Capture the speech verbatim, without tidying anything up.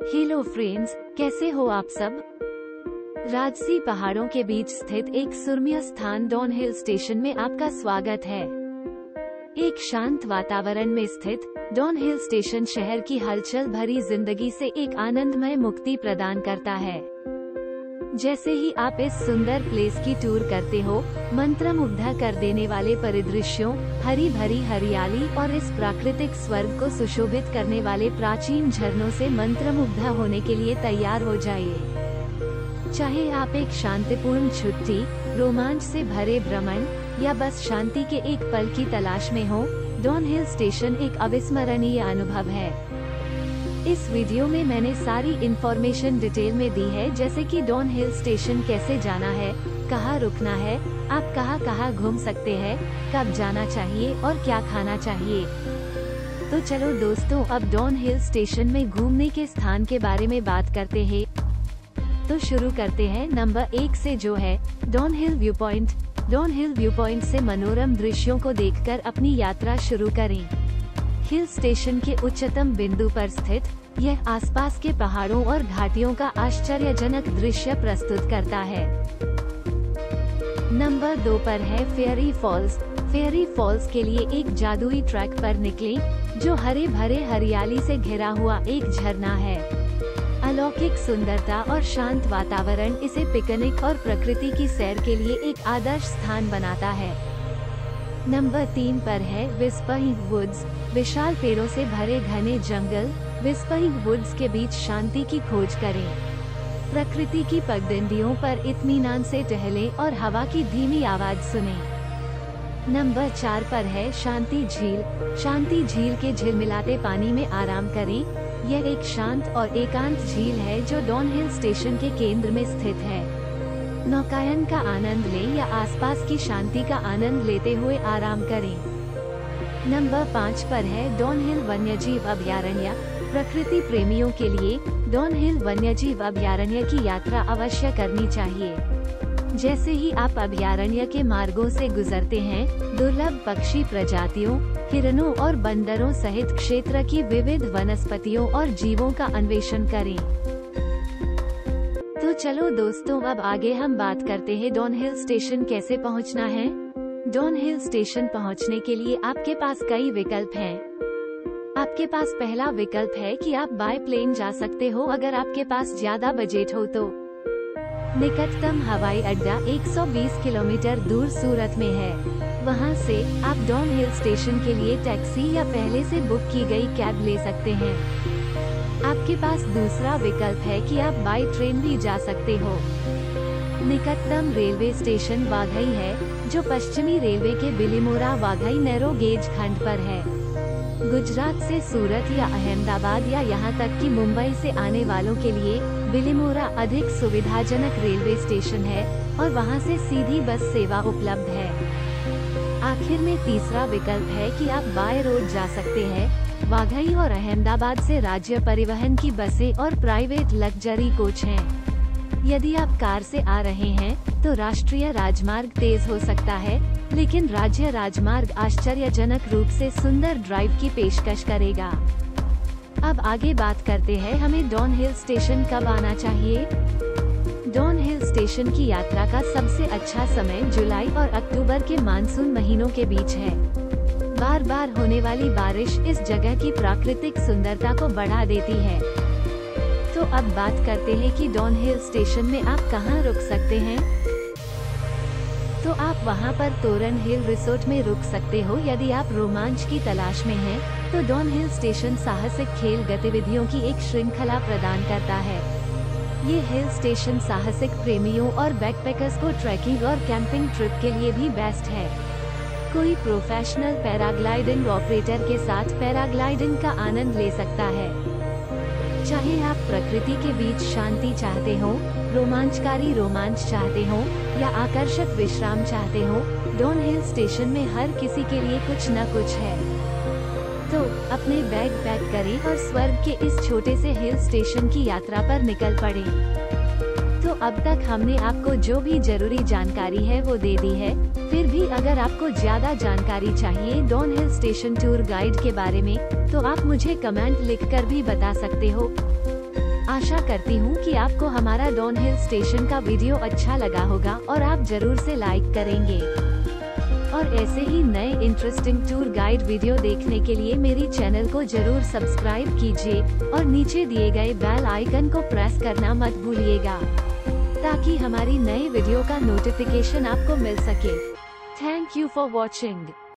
Hello friends, कैसे हो आप सब। राजसी पहाड़ों के बीच स्थित एक सुरम्य स्थान डॉन हिल स्टेशन में आपका स्वागत है। एक शांत वातावरण में स्थित डॉन हिल स्टेशन शहर की हलचल भरी जिंदगी से एक आनंदमय मुक्ति प्रदान करता है। जैसे ही आप इस सुंदर प्लेस की टूर करते हो, मंत्रमुग्ध कर देने वाले परिदृश्यों, हरी भरी हरियाली और इस प्राकृतिक स्वर्ग को सुशोभित करने वाले प्राचीन झरनों से मंत्रमुग्ध होने के लिए तैयार हो जाइए। चाहे आप एक शांतिपूर्ण छुट्टी, रोमांच से भरे भ्रमण या बस शांति के एक पल की तलाश में हो, डॉन हिल स्टेशन एक अविस्मरणीय अनुभव है। इस वीडियो में मैंने सारी इन्फॉर्मेशन डिटेल में दी है, जैसे कि डॉन हिल स्टेशन कैसे जाना है, कहाँ रुकना है, आप कहाँ कहाँ घूम सकते हैं, कब जाना चाहिए और क्या खाना चाहिए। तो चलो दोस्तों, अब डॉन हिल स्टेशन में घूमने के स्थान के बारे में बात करते हैं। तो शुरू करते हैं नंबर एक से, जो है Don hill view point. Don hill view point से मनोरम दृश्यों को देखकर अपनी यात्रा शुरू करें। हिल स्टेशन के उच्चतम बिंदु पर स्थित यह आसपास के पहाड़ों और घाटियों का आश्चर्यजनक दृश्य प्रस्तुत करता है। नंबर दो पर है फेयरी फॉल्स। फेयरी फॉल्स के लिए एक जादुई ट्रैक पर निकलें, जो हरे भरे हरियाली से घिरा हुआ एक झरना है। अलौकिक सुंदरता और शांत वातावरण इसे पिकनिक और प्रकृति की सैर के लिए एक आदर्श स्थान बनाता है। नंबर तीन पर है व्हिस्परिंग वुड्स। विशाल पेड़ों से भरे घने जंगल व्हिस्परिंग वुड्स के बीच शांति की खोज करें। प्रकृति की पगडंडियों पर इत्मीनान से टहलें और हवा की धीमी आवाज सुनें। नंबर चार पर है शांति झील। शांति झील के झिलमिलाते पानी में आराम करें। यह एक शांत और एकांत झील है जो डॉन हिल स्टेशन के केंद्र में स्थित है। नौकायन का आनंद लें या आसपास की शांति का आनंद लेते हुए आराम करें। नंबर पाँच पर है डॉन हिल वन्यजीव अभयारण्य। प्रकृति प्रेमियों के लिए डॉन हिल वन्यजीव अभयारण्य की यात्रा अवश्य करनी चाहिए। जैसे ही आप अभयारण्य के मार्गों से गुजरते हैं, दुर्लभ पक्षी प्रजातियों, हिरणों और बंदरों सहित क्षेत्र की विविध वनस्पतियों और जीवों का अन्वेषण करें। तो चलो दोस्तों, अब आगे हम बात करते हैं डॉन हिल स्टेशन कैसे पहुंचना है। डॉन हिल स्टेशन पहुंचने के लिए आपके पास कई विकल्प हैं। आपके पास पहला विकल्प है कि आप बाय प्लेन जा सकते हो, अगर आपके पास ज्यादा बजट हो तो। निकटतम हवाई अड्डा एक सौ बीस किलोमीटर दूर सूरत में है। वहां से आप डॉन हिल स्टेशन के लिए टैक्सी या पहले से बुक की गई कैब ले सकते हैं। आपके पास दूसरा विकल्प है कि आप बाय ट्रेन भी जा सकते हो। निकटतम रेलवे स्टेशन वाघई है, जो पश्चिमी रेलवे के बिलीमोरा वाघई नैरो गेज खंड पर है। गुजरात से सूरत या अहमदाबाद या यहां तक कि मुंबई से आने वालों के लिए बिलीमोरा अधिक सुविधाजनक रेलवे स्टेशन है और वहां से सीधी बस सेवा उपलब्ध है। आखिर में तीसरा विकल्प है कि आप बाय रोड जा सकते हैं। वाघई और अहमदाबाद से राज्य परिवहन की बसें और प्राइवेट लग्जरी कोच हैं। यदि आप कार से आ रहे हैं तो राष्ट्रीय राजमार्ग तेज हो सकता है, लेकिन राज्य राजमार्ग आश्चर्यजनक रूप से सुंदर ड्राइव की पेशकश करेगा। अब आगे बात करते हैं हमें डॉन हिल स्टेशन कब आना चाहिए। डॉन हिल स्टेशन की यात्रा का सबसे अच्छा समय जुलाई और अक्टूबर के मानसून महीनों के बीच है। बार बार होने वाली बारिश इस जगह की प्राकृतिक सुंदरता को बढ़ा देती है। तो अब बात करते हैं कि डॉन हिल स्टेशन में आप कहां रुक सकते हैं। तो आप वहां पर तोरण हिल रिसोर्ट में रुक सकते हो। यदि आप रोमांच की तलाश में हैं, तो डॉन हिल स्टेशन साहसिक खेल गतिविधियों की एक श्रृंखला प्रदान करता है। ये हिल स्टेशन साहसिक प्रेमियों और बैकपैकर्स को ट्रैकिंग और कैंपिंग ट्रिप के लिए भी बेस्ट है। कोई प्रोफेशनल पैराग्लाइडिंग ऑपरेटर के साथ पैराग्लाइडिंग का आनंद ले सकता है। चाहे आप प्रकृति के बीच शांति चाहते हो, रोमांचकारी रोमांच चाहते हो या आकर्षक विश्राम चाहते हो, डॉन हिल स्टेशन में हर किसी के लिए कुछ न कुछ है। तो अपने बैग पैक करें और स्वर्ग के इस छोटे से हिल स्टेशन की यात्रा पर निकल पड़े। तो अब तक हमने आपको जो भी जरूरी जानकारी है वो दे दी है। फिर भी अगर आपको ज्यादा जानकारी चाहिए Don hill station tour guide के बारे में, तो आप मुझे कमेंट लिखकर भी बता सकते हो। आशा करती हूँ कि आपको हमारा डॉन हिल स्टेशन का वीडियो अच्छा लगा होगा और आप जरूर से लाइक करेंगे। और ऐसे ही नए इंटरेस्टिंग टूर गाइड वीडियो देखने के लिए मेरी चैनल को जरूर सब्सक्राइब कीजिए और नीचे दिए गए बेल आइकन को प्रेस करना मत भूलिएगा, ताकि हमारी नए वीडियो का नोटिफिकेशन आपको मिल सके। Thank you for watching.